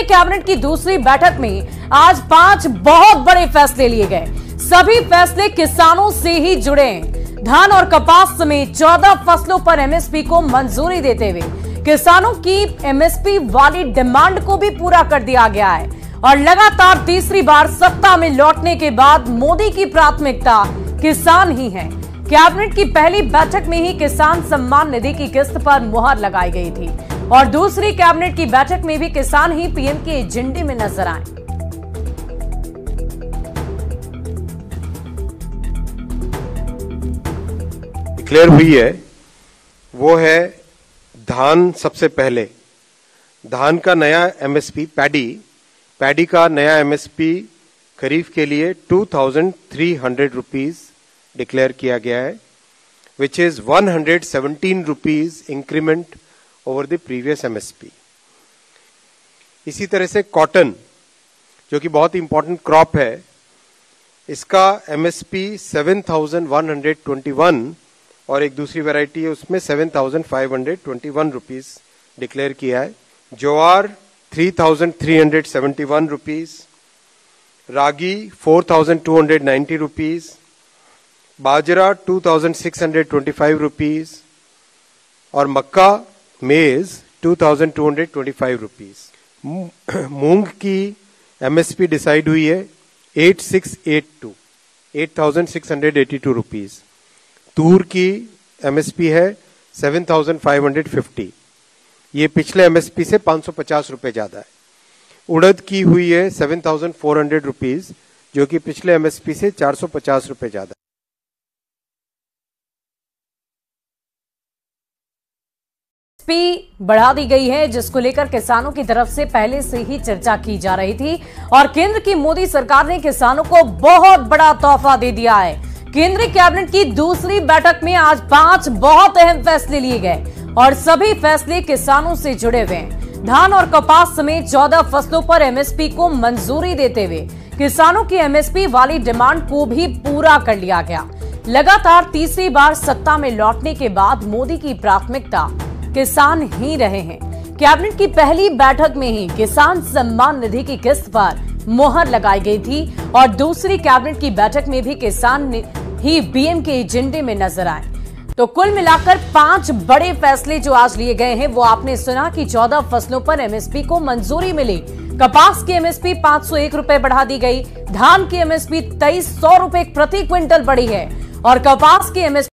Cabinet की दूसरी बैठक में आज 5 बहुत बड़े फैसले लिए गए। सभी फैसले किसानों से ही जुड़े हैं। धान और कपास समेत 14 फसलों पर एमएसपी को मंजूरी देते हुए किसानों की एमएसपी वाली डिमांड को भी पूरा कर दिया गया है। और लगातार तीसरी बार सत्ता में लौटने के बाद मोदी की प्राथमिकता किसान ही है। कैबिनेट की पहली बैठक में ही किसान सम्मान निधि की किस्त पर मुहर लगाई गई थी और दूसरी कैबिनेट की बैठक में भी किसान ही पीएम के एजेंडे में नजर आए। डिक्लेयर हुई है वो है धान। सबसे पहले धान का नया एमएसपी पैडी का नया एमएसपी खरीफ के लिए 2300 रुपीज डिक्लेयर किया गया है, which is 117 rupees increment over the previous MSP. इसी तरह से कॉटन, जो कि बहुत इंपॉर्टेंट क्रॉप है, इसका एमएसपी 7121 और एक दूसरी वैरायटी है उसमें 7521 रुपीज डिक्लेयर किया है। ज्वार 3371 रुपीज, रागी 4290 रुपीज, बाजरा 2625 रुपीज और मक्का मेज 2225 रुपीज। मूंग की एमएसपी डिसाइड हुई है 8682 रुपीज। तूर की एमएसपी है 7550, ये पिछले एमएसपी से 550 रुपए ज्यादा है। उड़द की हुई है 7400 रुपीज, जो कि पिछले एमएसपी से 450 रुपए ज्यादा है। बढ़ा दी गई है, जिसको लेकर किसानों की तरफ से पहले से ही चर्चा की जा रही थी और केंद्र की मोदी सरकार ने किसानों को बहुत बड़ा तोहफा दे दिया है। केंद्रीय कैबिनेट की दूसरी बैठक में आज 5 बहुत अहम फैसले लिए गए और सभी फैसले किसानों से जुड़े हुए हैं। धान और कपास समेत 14 फसलों पर एमएसपी को मंजूरी देते हुए किसानों की एमएसपी वाली डिमांड को भी पूरा कर लिया गया। लगातार तीसरी बार सत्ता में लौटने के बाद मोदी की प्राथमिकता किसान ही रहे हैं। कैबिनेट की पहली बैठक में ही किसान सम्मान निधि की किस्त पर मुहर लगाई गई थी और दूसरी कैबिनेट की बैठक में भी किसान ही पीएम के एजेंडे में नजर आए। तो कुल मिलाकर 5 बड़े फैसले जो आज लिए गए हैं, वो आपने सुना कि 14 फसलों पर एमएसपी को मंजूरी मिली। कपास की एमएसपी 501 रुपए बढ़ा दी गई, धान की एमएसपी 2300 रुपए प्रति क्विंटल बढ़ी है और कपास की एमएसपी